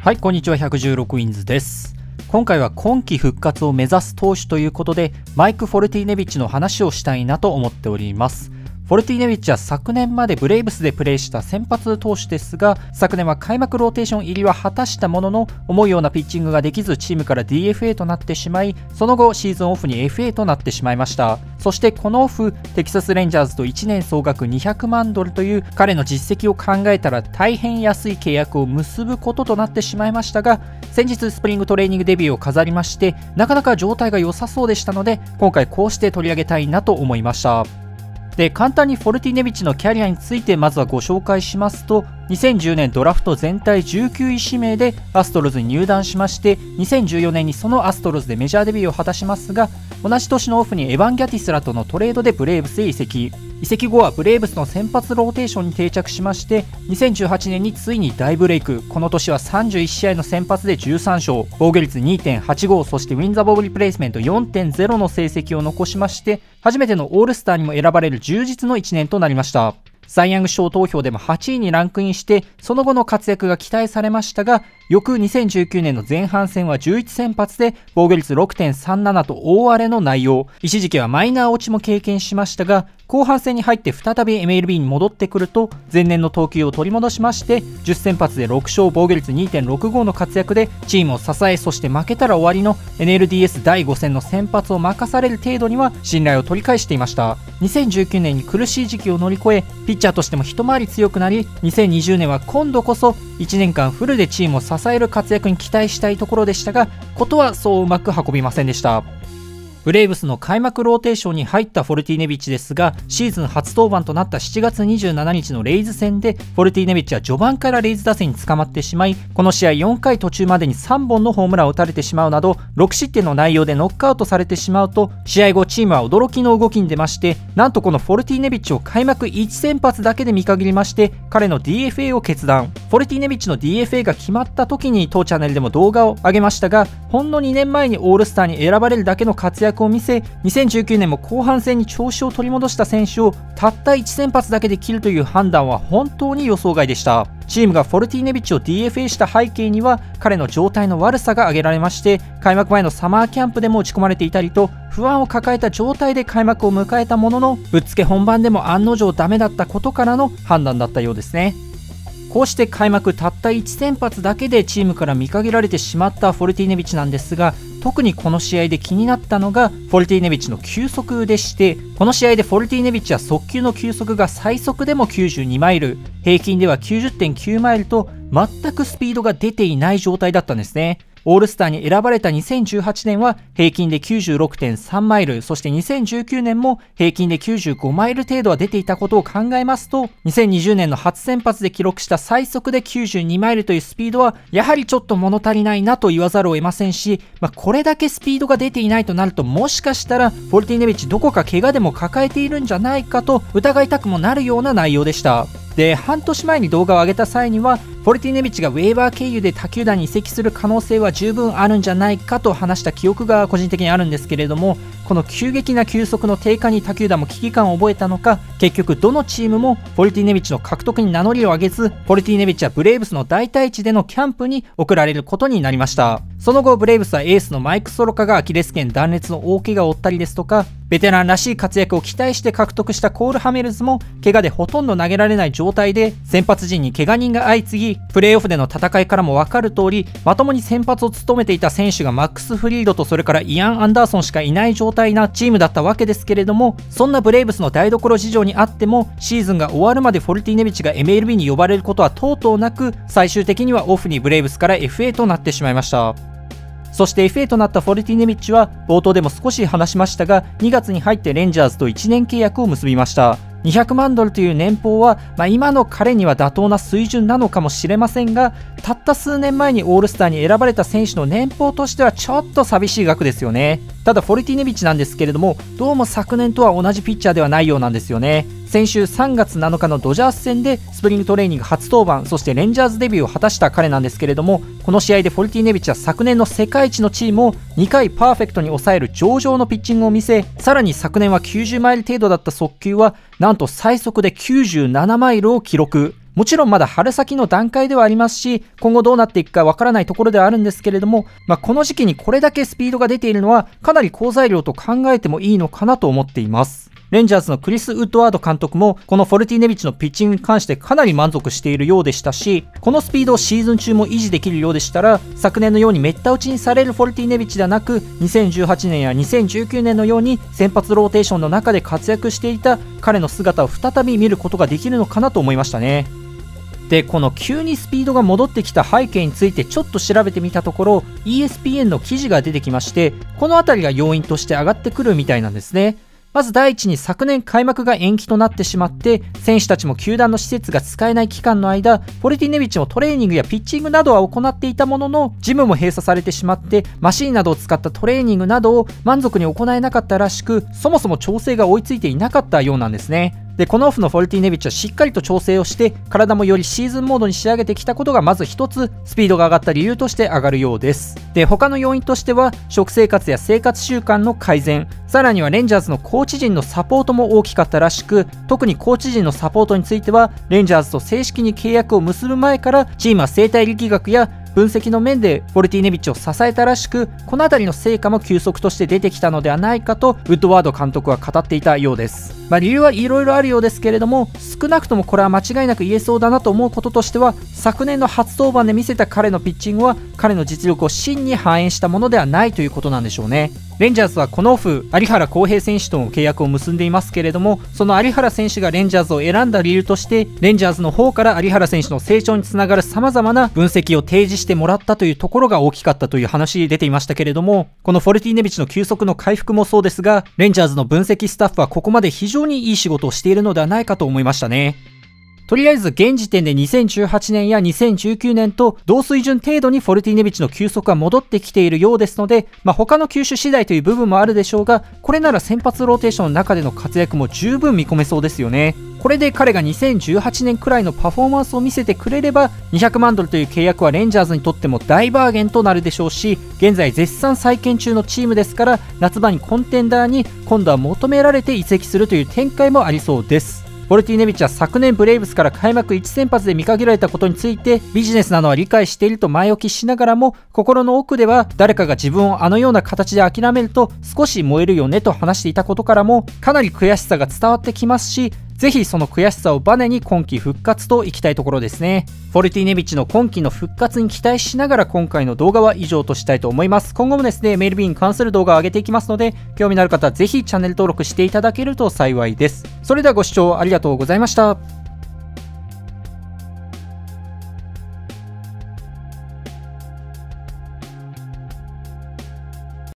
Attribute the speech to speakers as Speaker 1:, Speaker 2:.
Speaker 1: はい、こんにちは。116ウィンズです。今回は今季復活を目指す投手ということで、マイク・フォルティネビッチの話をしたいなと思っております。フォルティネビッチは昨年までブレイブスでプレーした先発投手ですが、昨年は開幕ローテーション入りは果たしたものの、思うようなピッチングができずチームから DFA となってしまい、その後シーズンオフに FA となってしまいました。そしてこのオフ、テキサスレンジャーズと1年総額200万ドルという彼の実績を考えたら大変安い契約を結ぶこととなってしまいましたが、先日スプリングトレーニングデビューを飾りまして、なかなか状態が良さそうでしたので、今回こうして取り上げたいなと思いました。で、簡単にフォルティネビッチのキャリアについてまずはご紹介しますと、2010年ドラフト全体19位指名でアストロズに入団しまして、2014年にそのアストロズでメジャーデビューを果たしますが、同じ年のオフにエヴァン・ギャティスらとのトレードでブレーブスへ移籍。移籍後はブレーブスの先発ローテーションに定着しまして、2018年についに大ブレイク。この年は31試合の先発で13勝、防御率 2.85、そしてウィンザボブリプレイスメント 4.0 の成績を残しまして、初めてのオールスターにも選ばれる充実の1年となりました。サイ・ヤング賞投票でも8位にランクインして、その後の活躍が期待されましたが、翌2019年の前半戦は11先発で防御率 6.37 と大荒れの内容。一時期はマイナー落ちも経験しましたが、後半戦に入って再び MLB に戻ってくると、前年の投球を取り戻しまして、10先発で6勝、防御率 2.65 の活躍でチームを支え、そして負けたら終わりの NLDS 第5戦の先発を任される程度には信頼を取り返していました。2019年に苦しい時期を乗り越え、ピッチャーとしても一回り強くなり、2020年は今度こそ1年間フルでチームを支える活躍に期待したいところでしたが、ことはそううまく運びませんでした。ブレイブスの開幕ローテーションに入ったフォルティネビッチですが、シーズン初登板となった7月27日のレイズ戦で、フォルティネビッチは序盤からレイズ打線に捕まってしまい、この試合4回途中までに3本のホームランを打たれてしまうなど、6失点の内容でノックアウトされてしまうと、試合後チームは驚きの動きに出まして、なんとこのフォルティネビッチを開幕1先発だけで見限りまして、彼の DFA を決断。フォルティネビッチの DFA が決まった時に当チャンネルでも動画を上げましたが、ほんの2年前にオールスターに選ばれるだけの活躍を見せ、2019年も後半戦に調子を取り戻した選手をたった1先発だけで切るという判断は本当に予想外でした。チームがフォルティネビッチを DFA した背景には彼の状態の悪さが挙げられまして、開幕前のサマーキャンプでも打ち込まれていたりと、不安を抱えた状態で開幕を迎えたものの、ぶっつけ本番でも案の定ダメだったことからの判断だったようですね。こうして開幕たった1先発だけでチームから見限られてしまったフォルティネビッチなんですが、特にこの試合で気になったのがフォルティネビッチの球速でして、この試合でフォルティネビッチは速球の球速が最速でも92マイル、平均では 90.9 マイルと全くスピードが出ていない状態だったんですね。オールスターに選ばれた2018年は平均で 96.3 マイル、そして2019年も平均で95マイル程度は出ていたことを考えますと、2020年の初先発で記録した最速で92マイルというスピードはやはりちょっと物足りないなと言わざるを得ませんし、これだけスピードが出ていないとなると、もしかしたらフォルティネビッチどこか怪我でも抱えているんじゃないかと疑いたくもなるような内容でした。で、半年前に動画を上げた際には、フォルティネビッチがウェーバー経由で他球団に移籍する可能性は十分あるんじゃないかと話した記憶が個人的にあるんですけれども、この急激な球速の低下に他球団も危機感を覚えたのか、結局どのチームもフォルティネビッチの獲得に名乗りを上げず、フォルティネビッチはブレイブスの代替地でのキャンプに送られることになりました。その後ブレイブスはエースのマイク・ソロカがアキレス腱断裂の大怪我を負ったりですとか、ベテランらしい活躍を期待して獲得したコール・ハメルズも怪我でほとんど投げられない状態で、先発陣に怪我人が相次ぎ、プレーオフでの戦いからも分かる通り、まともに先発を務めていた選手がマックス・フリードとそれからイアン・アンダーソンしかいない状態なチームだったわけですけれども、そんなブレイブスの台所事情にあっても、シーズンが終わるまでフォルティネビッチが MLB に呼ばれることはとうとうなく、最終的にはオフにブレイブスから FA となってしまいました。そして FA となったフォルティネビッチは冒頭でも少し話しましたが、2月に入ってレンジャーズと1年契約を結びました。200万ドルという年俸は、今の彼には妥当な水準なのかもしれませんが、たった数年前にオールスターに選ばれた選手の年俸としてはちょっと寂しい額ですよね。ただフォルティネビッチなんですけれども、どうも昨年とは同じピッチャーではないようなんですよね。先週3月7日のドジャース戦でスプリングトレーニング初登板、そしてレンジャーズデビューを果たした彼なんですけれども、この試合でフォルティネビッチは昨年の世界一のチームを2回パーフェクトに抑える上々のピッチングを見せ、さらに昨年は90マイル程度だった速球はなんと最速で97マイルを記録。 もちろんまだ春先の段階ではありますし、今後どうなっていくかわからないところではあるんですけれども、この時期にこれだけスピードが出ているのはかなり好材料と考えてもいいのかなと思っています。レンジャーズのクリス・ウッドワード監督もこのフォルティネビッチのピッチングに関してかなり満足しているようでしたし、このスピードをシーズン中も維持できるようでしたら、昨年のようにめった打ちにされるフォルティネビッチではなく、2018年や2019年のように先発ローテーションの中で活躍していた彼の姿を再び見ることができるのかなと思いましたね。で、この急にスピードが戻ってきた背景についてちょっと調べてみたところ、 ESPN の記事が出てきまして、この辺りが要因として上がってくるみたいなんですね。まず第一に、昨年開幕が延期となってしまって、選手たちも球団の施設が使えない期間の間、フォルティネビッチもトレーニングやピッチングなどは行っていたものの、ジムも閉鎖されてしまって、マシンなどを使ったトレーニングなどを満足に行えなかったらしく、そもそも調整が追いついていなかったようなんですね。で、このオフのフォルティネビッチはしっかりと調整をして、体もよりシーズンモードに仕上げてきたことがまず一つスピードが上がった理由として上がるようです。で、他の要因としては食生活や生活習慣の改善、さらにはレンジャーズのコーチ陣のサポートも大きかったらしく、特にコーチ陣のサポートについてはレンジャーズと正式に契約を結ぶ前からチームは生態力学や分析の面でフォルティネビッチを支えたらしく、この辺りの成果も急速として出てきたのではないかとウッドワード監督は語っていたようです。理由はいろいろあるようですけれども、少なくともこれは間違いなく言えそうだなと思うこととしては、昨年の初登板で見せた彼のピッチングは彼の実力を真に反映したものではないということなんでしょうね。レンジャーズはこのオフ、有原航平選手との契約を結んでいますけれども、その有原選手がレンジャーズを選んだ理由として、レンジャーズの方から有原選手の成長につながる様々な分析を提示してもらったというところが大きかったという話出ていましたけれども、このフォルティネビッチの急速の回復もそうですが、レンジャーズの分析スタッフはここまで非常にいい仕事をしているのではないかと思いましたね。とりあえず現時点で2018年や2019年と同水準程度にフォルティネビッチの球速が戻ってきているようですので、他の球種次第という部分もあるでしょうが、これなら先発ローテーションの中での活躍も十分見込めそうですよね。これで彼が2018年くらいのパフォーマンスを見せてくれれば、200万ドルという契約はレンジャーズにとっても大バーゲンとなるでしょうし、現在絶賛再建中のチームですから、夏場にコンテンダーに今度は求められて移籍するという展開もありそうです。フォルティネビッチは昨年ブレイブスから開幕1先発で見限られたことについて、ビジネスなのは理解していると前置きしながらも、心の奥では誰かが自分をあのような形で諦めると少し燃えるよねと話していたことからも、かなり悔しさが伝わってきますし、ぜひその悔しさをバネに今季復活といきたいところですね。フォルティネビッチの今季の復活に期待しながら、今回の動画は以上としたいと思います。今後もですね、MLBに関する動画を上げていきますので、興味のある方はぜひチャンネル登録していただけると幸いです。それではご視聴ありがとうございました。